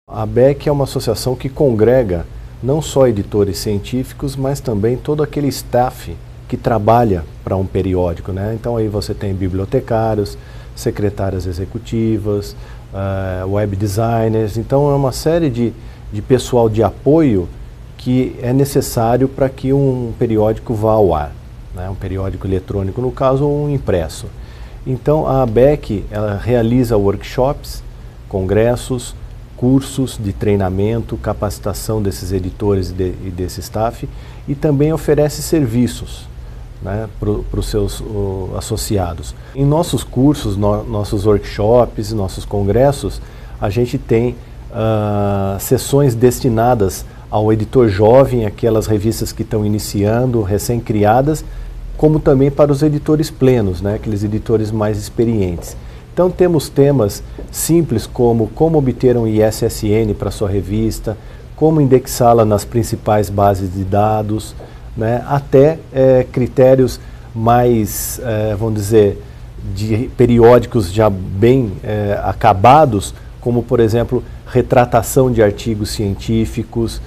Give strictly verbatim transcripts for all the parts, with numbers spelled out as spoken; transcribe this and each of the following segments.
A ABEC é uma associação que congrega não só editores científicos, mas também todo aquele staff que trabalha para um periódico, né? Então aí você tem bibliotecários, secretárias executivas, uh, web designers, então é uma série de, de pessoal de apoio que é necessário para que um periódico vá ao ar, né? Um periódico eletrônico, no caso, ou um impresso. Então a ABEC ela realiza workshops, congressos, cursos de treinamento, capacitação desses editores e, de, e desse staff, e também oferece serviços, né, para os seus uh, associados. Em nossos cursos, no, nossos workshops, nossos congressos, a gente tem uh, sessões destinadas ao editor jovem, aquelas revistas que estão iniciando, recém-criadas, como também para os editores plenos, né, aqueles editores mais experientes. Então temos temas simples como como obter um I S S N para sua revista, como indexá-la nas principais bases de dados, né, até é, critérios mais, é, vamos dizer, de periódicos já bem é, acabados, como por exemplo, retratação de artigos científicos,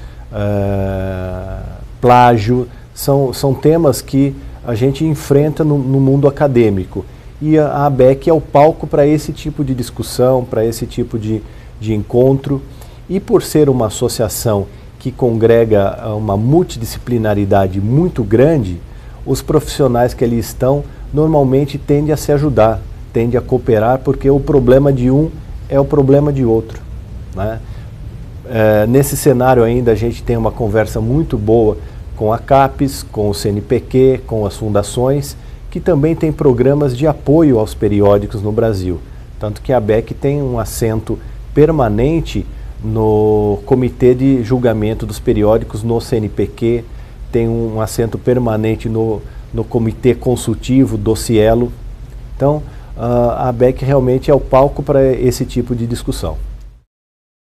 é, plágio, são, são temas que a gente enfrenta no, no mundo acadêmico. E a ABEC é o palco para esse tipo de discussão, para esse tipo de, de encontro. E por ser uma associação que congrega uma multidisciplinaridade muito grande, os profissionais que ali estão normalmente tendem a se ajudar, tendem a cooperar, porque o problema de um é o problema de outro, né? É, nesse cenário ainda a gente tem uma conversa muito boa com a CAPES, com o C N P Q, com as fundações, que também tem programas de apoio aos periódicos no Brasil. Tanto que a ABEC tem um assento permanente no Comitê de Julgamento dos Periódicos no C N P Q, tem um assento permanente no, no Comitê Consultivo do Cielo. Então, a ABEC realmente é o palco para esse tipo de discussão.